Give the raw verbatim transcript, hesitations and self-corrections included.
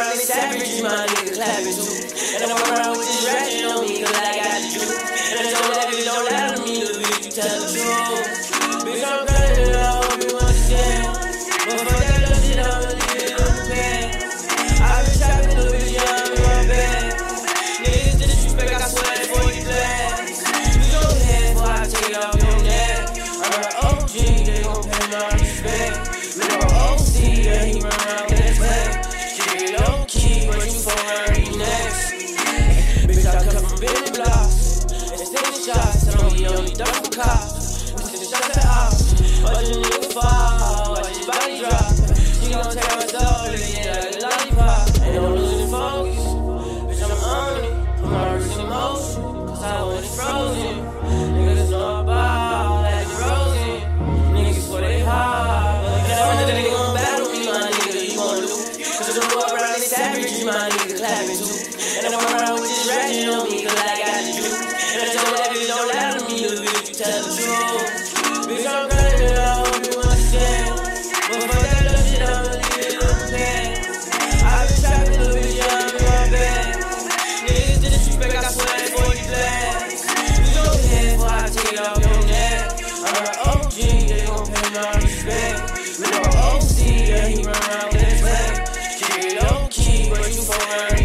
around this savage, my nigga clapping too. And I'm around with this ratchet on me, cause I got the juice. And I told that bitch don't lie to me, little bitch, you tell the truth. Bitch, I'm cutting it, I hope you understand. But fuck that little shit, I'ma leave it in the past. I been trapping, little bitch, yeah, I'm in my bag. Niggas disrespect, I swear that for you blast. You go ahead before I take it off your neck. I'm an O G, they gon' pay my respect. Little O C, yeah, he run around with that flag. Keep it low key, when you fall around, you next. Bitch, I come from big blocks. And six shots, I don't be only done for cops. We send shots to ops. Watch your nigga fall, watch your body drop. She gon' take my soul, again like a lollipop. Ain't no losing focus. Bitch, I'm on it. Put my wrist in motion, cause I want it frozen. Niggas know about like the Rosen. Niggas swear they hard. They gon' battle me, my nigga, you wanna lose. Cause I'm around this savage, my nigga clapping too. And I'm around with this ratchet on me, cause I got the juice. And I told that bitch don't lie to me, little bitch, you tell the truth. Bitch, I'm cutting it, I hope you understand. But fuck that little shit, I'ma leave it in the past. I been trapping, little bitch, yeah, I'm in my bag. Niggas disrespect, I swear that for you blast. You go ahead before I take it off your neck. I'm an O G, they gon' pay my respect. Little O C, yeah, he run around with that flag. Keep it low key, when you fall around.